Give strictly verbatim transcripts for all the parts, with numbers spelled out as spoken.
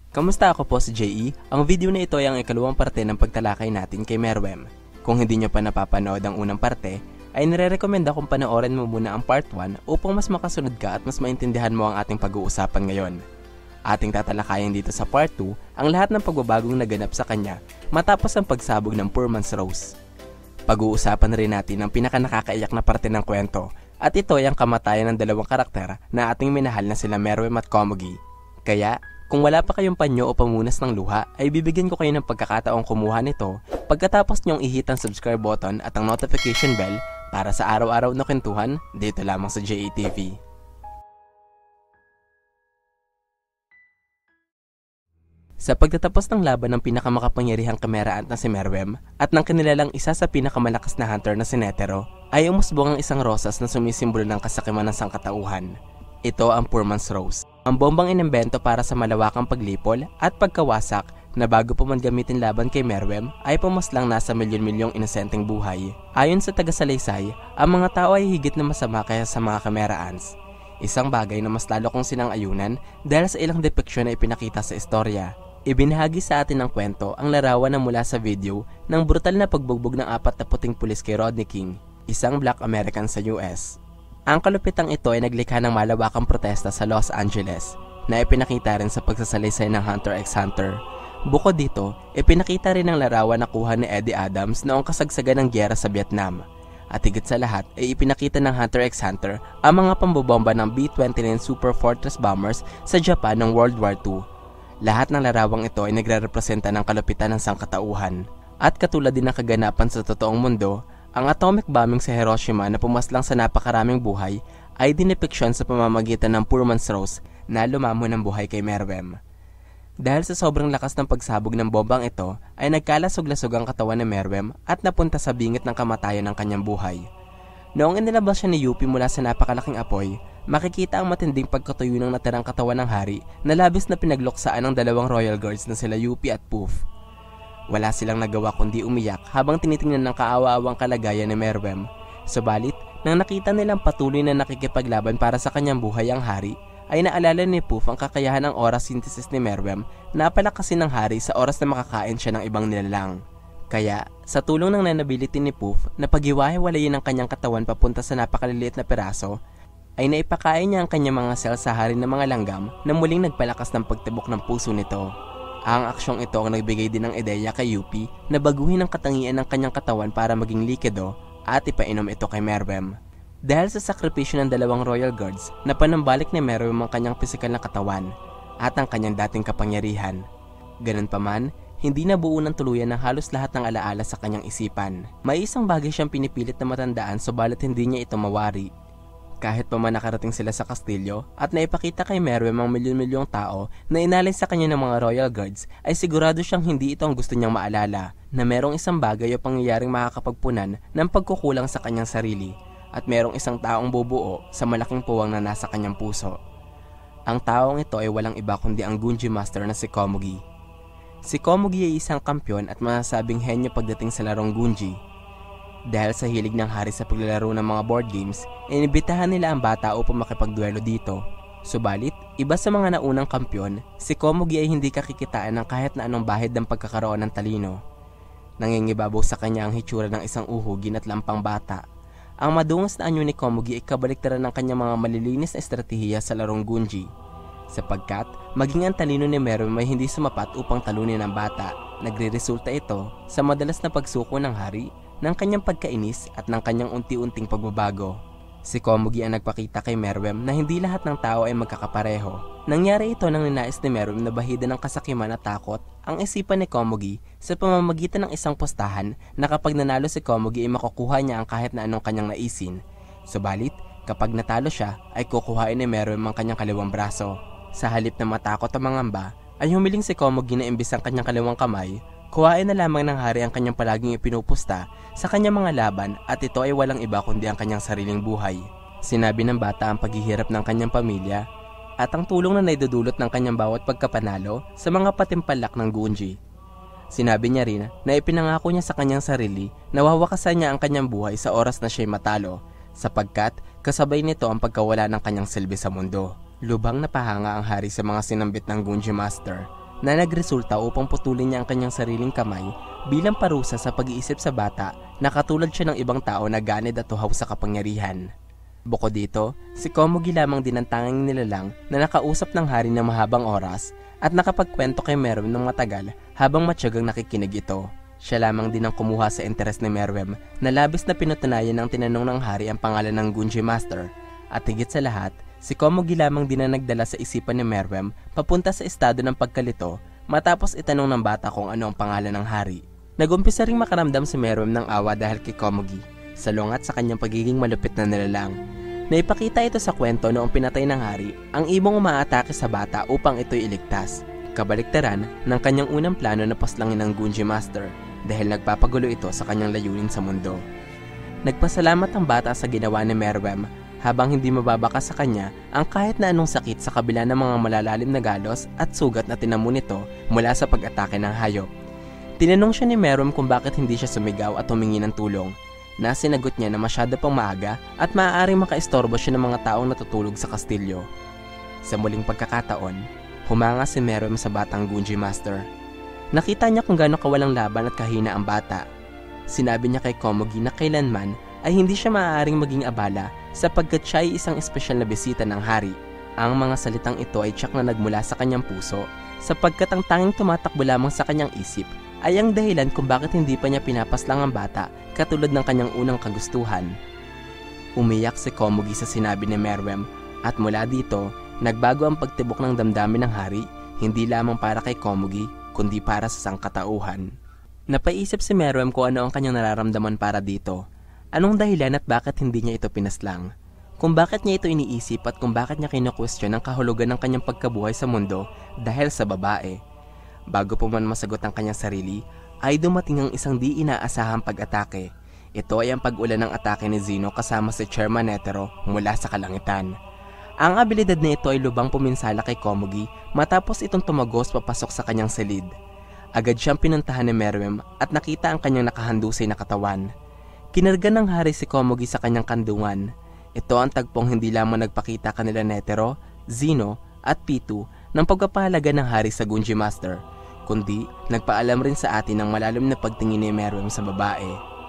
Kamusta, ako po si J E. Ang video na ito ay ang ikalawang parte ng pagtalakay natin kay Meruem. Kung hindi nyo pa napapanood ang unang parte, ay nire-recommenda kong panoorin mo muna ang part one upang mas makasunod ka at mas maintindihan mo ang ating pag-uusapan ngayon. Ating tatalakayin dito sa part two ang lahat ng pagbabagong naganap sa kanya matapos ang pagsabog ng Poor Man's Rose. Pag-uusapan rin natin ang pinakanakakaiyak na parte ng kwento at ito ay ang kamatayan ng dalawang karakter na ating minahal na sila Meruem at Komugi. Kaya, kung wala pa kayong panyo o pamunas ng luha, ay bibigyan ko kayo ng pagkakataong kumuha nito pagkatapos nyong i-hit ang subscribe button at ang notification bell para sa araw-araw na kwentuhan dito lamang sa J A T V. Sa pagtatapos ng laban ng pinakamakapangyarihang kameraan na si Meruem at ng kinilalang isa sa pinakamalakas na hunter na si Netero, ay umusbong ang isang rosas na sumisimbolo ng kasakiman ng sangkatauhan. Ito ang Poor Man's Rose, ang bombang inimbento para sa malawakang paglipol at pagkawasak na bago pa man gamitin laban kay Meruem ay pumaslang nasa milyon-milyong inosenteng buhay. Ayon sa taga-salaysay, ang mga tao ay higit na masama kaysa sa mga kameraans. Isang bagay na mas lalo kong sinang-ayunan dahil sa ilang depiksyon na ipinakita sa istorya. Ibinahagi sa atin ng kwento ang larawan na mula sa video ng brutal na pagbugbog ng apat na puting pulis kay Rodney King, isang Black American sa U S. Ang kalupitang ito ay naglikha ng malawakang protesta sa Los Angeles na ipinakita rin sa pagsasalaysay ng Hunter x Hunter. Bukod dito, ipinakita rin ang larawan na kuha ni Eddie Adams noong kasagsagan ng gyera sa Vietnam. At higit sa lahat ay ipinakita ng Hunter x Hunter ang mga pambobomba ng B twenty-nine Super Fortress bombers sa Japan noong World War Two. Lahat ng larawang ito ay nagre-representa ng kalupitan ng sangkatauhan. At katulad din ng kaganapan sa totoong mundo, ang atomic bombing sa Hiroshima na pumaslang sa napakaraming buhay ay dinipiksyon sa pamamagitan ng Poor Man's Rose na lumamon ng buhay kay Meruem. Dahil sa sobrang lakas ng pagsabog ng bombang ito ay nagkalasog-lasog ang katawan ni Meruem at napunta sa bingit ng kamatayan ng kanyang buhay. Noong inilabas siya ni Yuppie mula sa napakalaking apoy, makikita ang matinding pagkatuyo ng natirang katawan ng hari na labis na pinagluksaan ng dalawang royal guards na sila Yuppie at Puff. Wala silang nagawa kundi umiyak habang tinitingnan ng kaawa-awang kalagayan ni Meruem. Subalit, nang nakita nilang patuloy na nakikipaglaban para sa kanyang buhay ang hari, ay naalala ni Puff ang kakayahan ng aura synthesis ni Meruem na palakasin ng hari sa oras na makakain siya ng ibang nilalang. Kaya, sa tulong ng nanability ni Puff na paghiwa-hiwalayin ang kanyang katawan papunta sa napakaliliit na peraso, ay naipakain niya ang kanyang mga cells sa hari ng mga langgam na muling nagpalakas ng pagtibok ng puso nito. Ang aksyong ito ang nagbigay din ng ideya kay Yuppie na baguhin ang katangian ng kanyang katawan para maging likido at ipainom ito kay Meruem. Dahil sa sakripisyo ng dalawang royal guards, napanambalik ni Meruem ang kanyang pisikal na katawan at ang kanyang dating kapangyarihan. Ganun pa man, hindi nabuo ng tuluyan ng halos lahat ng alaala sa kanyang isipan. May isang bagay siyang pinipilit na matandaan subalit hindi niya ito mawari. Kahit pa man nakarating sila sa kastilyo at naipakita kay Meruem ang milyon-milyong tao na inalay sa kanya ng mga royal guards, ay sigurado siyang hindi ito ang gusto niyang maalala, na merong isang bagay o pangyayaring makakapagpunan ng pagkukulang sa kanyang sarili at merong isang taong bubuo sa malaking puwang na nasa kanyang puso. Ang taong ito ay walang iba kundi ang Gunji Master na si Komugi. Si Komugi ay isang kampyon at masasabing henyo pagdating sa larong Gunji. Dahil sa hilig ng hari sa paglalaro ng mga board games, inibitahan nila ang bata upang makipagduelo dito. Subalit, iba sa mga naunang kampyon, si Komugi ay hindi kakikitaan ng kahit na anong bahid ng pagkakaroon ng talino. Nangingibabaw sa kanya ang hitsura ng isang uhugin at lampang bata. Ang madungas na anyo ni Komugi ay kabaliktaran ng kanyang mga malilinis na estratehiya sa larong Gunji. Sapagkat, maging ang talino ni Meruem ay hindi sumapat upang talunin ang bata, nagre-resulta ito sa madalas na pagsuko ng hari, ng kanyang pagkainis at ng kanyang unti-unting pagbabago. Si Komugi ang nagpakita kay Meruem na hindi lahat ng tao ay magkakapareho. Nangyari ito nang ninais ni Meruem na bahida ng kasakiman at takot ang isipan ni Komugi sa pamamagitan ng isang postahan na kapag nanalo si Komugi ay makukuha niya ang kahit na anong kanyang naisin. Subalit, kapag natalo siya ay kukuhain ni Meruem ang kanyang kaliwang braso. Sa halip na matakot ang mangamba, ay humiling si Komugi na imbis ang kanyang kaliwang kamay, kuhain na lamang ng hari ang kanyang palaging ipinupusta sa kanyang mga laban at ito ay walang iba kundi ang kanyang sariling buhay. Sinabi ng bata ang paghihirap ng kanyang pamilya at ang tulong na naidudulot ng kanyang bawat pagkapanalo sa mga patimpalak ng Gunji. Sinabi niya rin na ipinangako niya sa kanyang sarili na wawakasan niya ang kanyang buhay sa oras na siya'y matalo sapagkat kasabay nito ang pagkawala ng kanyang silbi sa mundo. Lubhang napahanga ang hari sa mga sinambit ng Gunji Master na nagresulta upang putulin niya ang kanyang sariling kamay bilang parusa sa pag-iisip sa bata na katulad siya ng ibang tao na ganid at tuhaw sa kapangyarihan. Bukod dito, si Komugi lamang din ang tanging nilalang na nakausap ng hari ng mahabang oras at nakapagkwento kay Meruem ng matagal habang matyagang nakikinig ito. Siya lamang din ang kumuha sa interes ni Meruem na labis na pinatunayan ng tinanong ng hari ang pangalan ng Gunji Master. At higit sa lahat, si Komugi lamang din ang nagdala sa isipan ni Meruem papunta sa estado ng pagkalito matapos itanong ng bata kung ano ang pangalan ng hari. Nagumpisa ring makaramdam si Meruem ng awa dahil kay Komugi, salungat sa kanyang pagiging malupit na nilalang. Naipakita ito sa kwento noong pinatay ng hari ang ibong umaatake sa bata upang ito'y iligtas. Kabaliktaran ng kanyang unang plano na paslangin ng Gunji Master dahil nagpapagulo ito sa kanyang layunin sa mundo. Nagpasalamat ang bata sa ginawa ni Meruem habang hindi mababaka sa kanya ang kahit na anong sakit sa kabila ng mga malalalim na galos at sugat na tinamo nito mula sa pag-atake ng hayop. Tinanong siya ni Meruem kung bakit hindi siya sumigaw at humingi ng tulong, na sinagot niya na masyado pang maaga at maaaring makaistorbo siya ng mga taong natutulog sa kastilyo. Sa muling pagkakataon, humanga si Meruem sa batang Gunji Master. Nakita niya kung gaano kawalang laban at kahina ang bata. Sinabi niya kay Komugi na kailanman ay hindi siya maaaring maging abala sapagkat siya ay isang espesyal na bisita ng hari. Ang mga salitang ito ay tiyak na nagmula sa kanyang puso sapagkat ang tanging tumatakbo lamang sa kanyang isip ay ang dahilan kung bakit hindi pa niya pinapaslang ang bata katulad ng kanyang unang kagustuhan. Umiyak si Komugi sa sinabi ni Meruem at mula dito, nagbago ang pagtibok ng damdamin ng hari hindi lamang para kay Komugi kundi para sa sangkatauhan. Napaisip si Meruem kung ano ang kanyang nararamdaman para dito. Anong dahilan at bakit hindi niya ito pinaslang? Kung bakit niya ito iniisip at kung bakit niya kinu-question ang kahulugan ng kanyang pagkabuhay sa mundo dahil sa babae. Bago pa man masagot ang kanyang sarili, ay dumating ang isang di inaasahang pag-atake. Ito ay ang pag-ulan ng atake ni Zeno kasama si Chairman Netero mula sa kalangitan. Ang abilidad na ito ay lubang puminsala kay Komugi matapos itong tumagos papasok sa kanyang silid. Agad siyang pinuntahan ni Meruem at nakita ang kanyang nakahandusay na katawan. Kinarga ng hari si Komugi sa kanyang kandungan. Ito ang tagpong hindi lamang nagpakita kanila Netero, Zeno at Pitu ng pagpapahalaga ng hari sa Gunji Master, kundi nagpaalam rin sa atin ng malalim na pagtingin ni Meruem sa babae.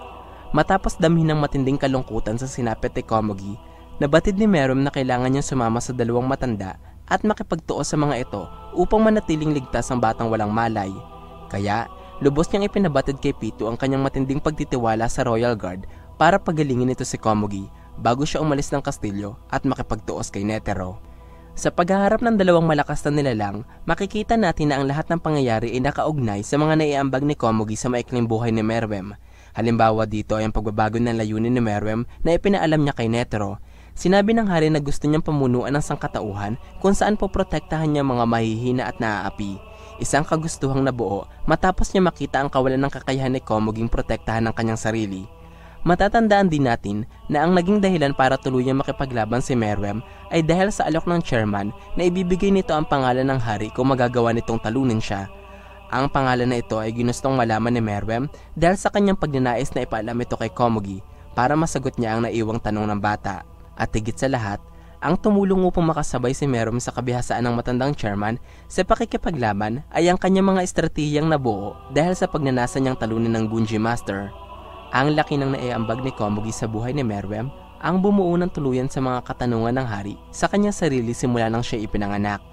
Matapos damhin ng matinding kalungkutan sa sinapit ni Komugi, nabatid ni Meruem na kailangan niyang sumama sa dalawang matanda at makipagtuos sa mga ito upang manatiling ligtas ang batang walang malay. Kaya, lubos niyang ipinabatid kay Pitu ang kanyang matinding pagtitiwala sa Royal Guard para pagalingin ito si Komugi bago siya umalis ng kastilyo at makipagtuos kay Netero. Sa paghaharap ng dalawang malakas na nilalang, makikita natin na ang lahat ng pangyayari ay nakaugnay sa mga naiambag ni Komugi sa maikling buhay ni Meruem. Halimbawa dito ay ang pagbabago ng layunin ni Meruem na ipinaalam niya kay Netero. Sinabi ng hari na gusto niyang pamunuan ng sangkatauhan kung saan poprotektahan niya mga mahihina at naaapi. Isang kagustuhang nabuo matapos niya makita ang kawalan ng kakayahan ni Komuging protektahan ng kanyang sarili. Matatandaan din natin na ang naging dahilan para tuluyang makipaglaban si Meruem ay dahil sa alok ng chairman na ibibigay nito ang pangalan ng hari kung magagawa nitong talunin siya. Ang pangalan na ito ay ginustong malaman ni Meruem dahil sa kanyang pagnanais na ipaalam ito kay Komugi para masagot niya ang naiwang tanong ng bata. At higit sa lahat, ang tumulong upang makasabay si Meruem sa kabihasaan ng matandang chairman sa pakikipaglaban ay ang kanyang mga estratehiyang nabuo dahil sa pagnanasa niyang talunin ng Gunji Master. Ang laki ng naiambag ni Komugi sa buhay ni Meruem ang bumuo ng tuluyan sa mga katanungan ng hari sa kanyang sarili simula nang siya ipinanganak.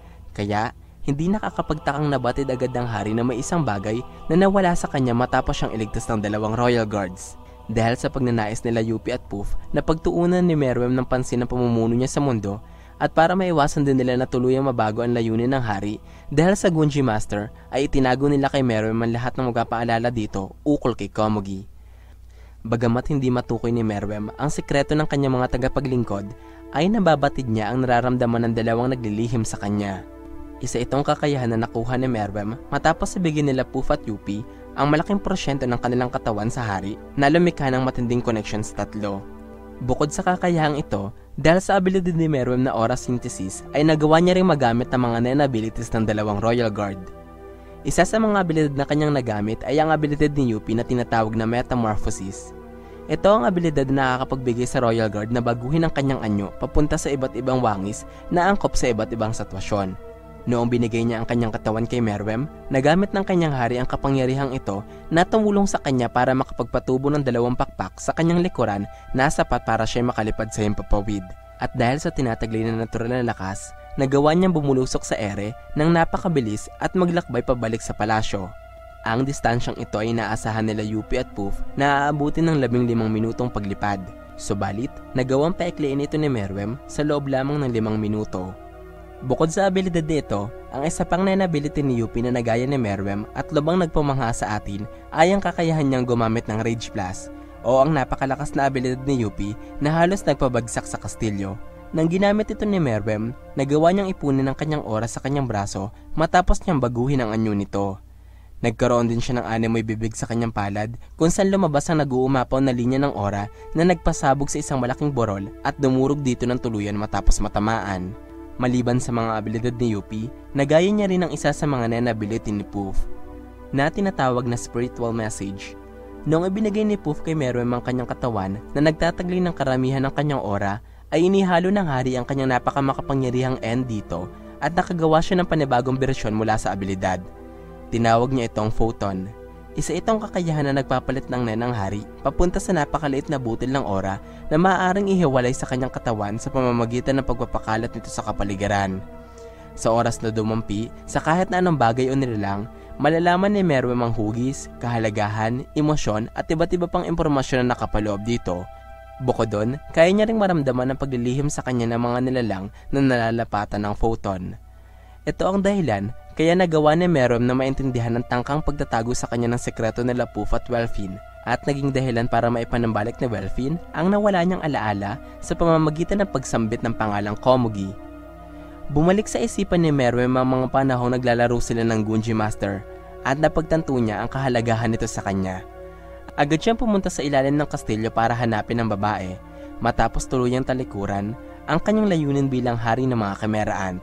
Kaya, hindi nakakapagtakang nabatid agad ng hari na may isang bagay na nawala sa kanya matapos siyang iligtas ng dalawang Royal Guards. Dahil sa pagnanais nila Yupi at Puff na pagtuunan ni Meruem ng pansin ang pamumuno niya sa mundo at para maiwasan din nila na tuluyang mabago ang layunin ng hari dahil sa Gunji Master ay itinago nila kay Meruem ang lahat ng magpapaalala dito ukol kay Komugi. Bagamat hindi matukoy ni Meruem ang sikreto ng kanyang mga tagapaglingkod, ay nababatid niya ang nararamdaman ng dalawang naglilihim sa kanya. Isa itong kakayahan na nakuha ni Meruem matapos ibigay nila Puff at Yupi ang malaking porsyento ng kanilang katawan sa hari na lumikha ng matinding connection sa tatlo. Bukod sa kakayahang ito, dahil sa abilidad ni Meruem na aura synthesis ay nagawa niya rin magamit ang mga nine abilities ng dalawang Royal Guard. Isa sa mga abilidad na kanyang nagamit ay ang abilidad ni Yupi na tinatawag na Metamorphosis. Ito ang abilidad na nakakapagbigay sa Royal Guard na baguhin ang kanyang anyo papunta sa iba't ibang wangis na angkop sa iba't ibang sitwasyon. Noong binigay niya ang kanyang katawan kay Meruem, nagamit ng kanyang hari ang kapangyarihang ito na tumulong sa kanya para makapagpatubo ng dalawang pakpak sa kanyang likuran na sapat para siya makalipad sa himpapawid. At dahil sa tinataglay na natural na lakas, nagawa niyang bumulusok sa ere ng napakabilis at maglakbay pabalik sa palasyo. Ang distansyang ito ay inaasahan nila Yuppie at Puff na aabutin ng labing limang minutong paglipad. Subalit, nagawang paikliin ito ni Meruem sa loob lamang ng limang minuto. Bukod sa abilidad nito, ang isa pang nenability ni Yuppie na nagaya ni Meruem at lubang nagpamangha sa atin ay ang kakayahan niyang gumamit ng Rage Blast o ang napakalakas na abilidad ni Yuppie na halos nagpabagsak sa kastilyo. Nang ginamit ito ni Meruem, nagawa niyang ipunin ang kanyang oras sa kanyang braso matapos niyang baguhin ang anyo nito. Nagkaroon din siya ng animoy bibig sa kanyang palad kung saan lumabas ang nag-uumapaw na linya ng aura na nagpasabog sa isang malaking borol at dumurog dito ng tuluyan matapos matamaan. Maliban sa mga abilidad ni Yuppie, nagaya niya rin ang isa sa mga nenability ni Puff na tinatawag na spiritual message. Noong ibinigay ni Puff kay Meruem ang kanyang katawan na nagtataglay ng karamihan ng kanyang aura, ay inihalo ng hari ang kanyang napakamakapangyarihang end dito at nakagawa siya ng panibagong bersyon mula sa abilidad. Tinawag niya itong photon. Isa itong kakayahan na nagpapalit ng nen ng hari papunta sa napakaliit na butil ng aura na maaaring ihiwalay sa kanyang katawan sa pamamagitan ng pagpapakalat nito sa kapaligiran. Sa oras na dumampi sa kahit na anong bagay o nilalang, malalaman ni Meruem ang hugis, kahalagahan, emosyon at iba't iba pang impormasyon na nakapaloob dito. Bukod doon, kaya niya ring maramdaman ang paglilihim sa kanya ng mga nilalang na nalalapatan ng photon. Ito ang dahilan kaya nagawa ni Meruem na maintindihan ng tangkang pagtatago sa kanya ng sekreto nila Puff at Welfin at naging dahilan para maipanambalik ni Welfin ang nawala niyang alaala sa pamamagitan ng pagsambit ng pangalang Komugi. Bumalik sa isipan ni Meruem ang mga panahong naglalaro sila ng Gunji Master at napagtanto niya ang kahalagahan nito sa kanya. Agad siyang pumunta sa ilalim ng kastilyo para hanapin ang babae matapos tuluyang talikuran ang kanyang layunin bilang hari ng mga Chimeraan.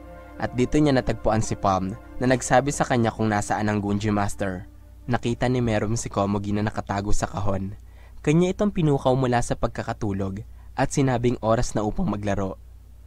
At dito niya natagpuan si Palm na nagsabi sa kanya kung nasaan ang Gunji Master. Nakita ni Meruem si Komugi na nakatago sa kahon. Kanya itong pinukaw mula sa pagkakatulog at sinabing oras na upang maglaro.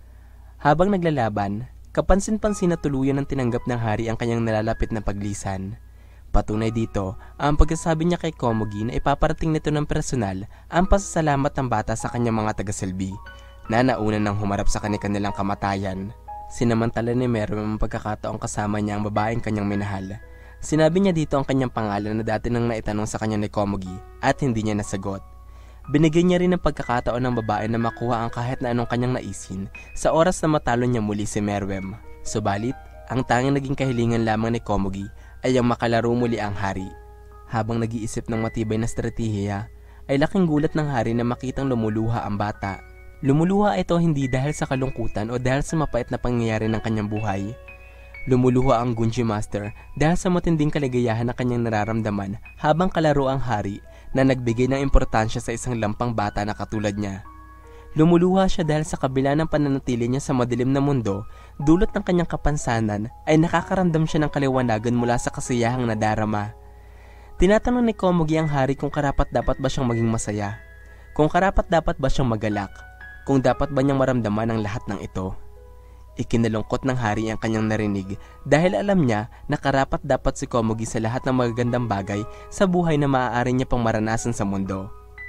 Habang naglalaban, kapansin-pansin na tuluyan ng tinanggap ng hari ang kanyang nalalapit na paglisan. Patunay dito, ang pagkasabi niya kay Komugi na ipaparating nito ng personal ang pasasalamat ng bata sa kanyang mga tagasilbi na nauna nang humarap sa kanilang kamatayan. Sinamantala ni Meruem ang pagkakataong kasama niya ang babaeng kanyang minahal. Sinabi niya dito ang kanyang pangalan na dati nang naitanong sa kanya ni Komugi at hindi niya nasagot. Binigyan niya rin ng pagkakataon ng babae na makuha ang kahit na anong kanyang naisin sa oras na matalo niya muli si Meruem. Subalit, ang tanging naging kahilingan lamang ni Komugi ay ang makalaro muli ang hari. Habang nag-iisip ng matibay na estratehiya, ay laking gulat ng hari na makitang lumuluha ang bata. Lumuluha ito hindi dahil sa kalungkutan o dahil sa mapait na pangyayari ng kanyang buhay. Lumuluha ang Gunji Master dahil sa matinding kaligayahan na kanyang nararamdaman habang kalaro ang hari na nagbigay ng importansya sa isang lampang bata na katulad niya. Lumuluha siya dahil sa kabila ng pananatili niya sa madilim na mundo, dulot ng kanyang kapansanan ay nakakaramdam siya ng kaliwanagan mula sa kasiyahang nadarama. Tinatanong ni Komugi ang hari kung karapat dapat ba siyang maging masaya, kung karapat dapat ba siyang magalak, kung dapat ba niyang maramdaman ang lahat ng ito. Ikinalungkot ng hari ang kanyang narinig dahil alam niya na karapat dapat si Komugi sa lahat ng magagandang bagay sa buhay na maaari niya pang maranasan sa mundo.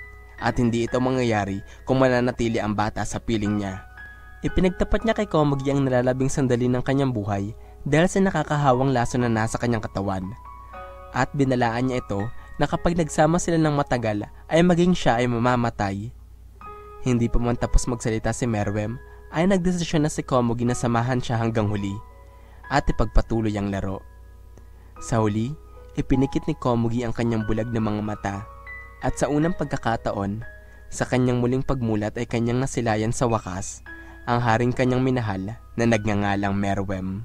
At hindi ito mangyayari kung mananatili ang bata sa piling niya. Ipinagtapat niya kay Komugi ang nalalabing sandali ng kanyang buhay dahil sa nakakahawang laso na nasa kanyang katawan. At binalaan niya ito na kapag nagsama sila ng matagal ay maging siya ay mamamatay. Hindi pa man tapos magsalita si Meruem ay nagdesisyon na si Komugi na samahan siya hanggang huli at ipagpatuloy ang laro. Sa huli, ipinikit ni Komugi ang kanyang bulag na mga mata at sa unang pagkakataon, sa kanyang muling pagmulat ay kanyang nasilayan sa wakas ang haring kanyang minahal na nagngangalang Meruem.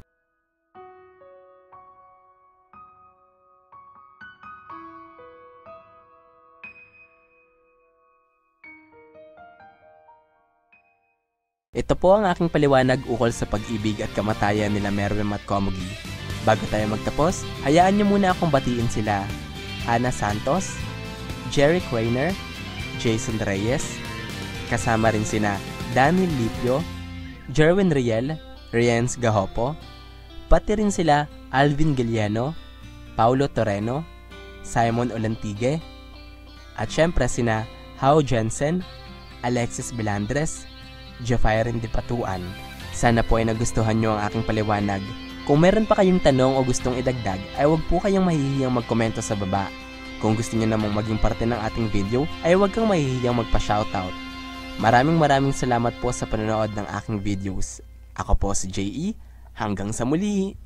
Ito po ang aking paliwanag ukol sa pag-ibig at kamatayan nila Meruem at Komugi. Bago tayo magtapos, hayaan niyo muna akong batiin sila. Ana Santos, Jerry Crainer, Jason Reyes, kasama rin sina Daniel Lipio, Jerwin Riel, Rienz Gahopo, pati rin sila Alvin Galiano, Paulo Torreno, Simon Olantigue, at syempre sina Hao Jensen, Alexis Belandres, Jeffiren de Patuan. Sana po ay nagustuhan nyo ang aking paliwanag. Kung meron pa kayong tanong o gustong idagdag, ay huwag po kayong mahihiyang magkomento sa baba. Kung gusto nyo namang maging parte ng ating video, ay huwag kang mahihiyang magpa-shoutout. Maraming maraming salamat po sa panonood ng aking videos. Ako po si J E. Hanggang sa muli!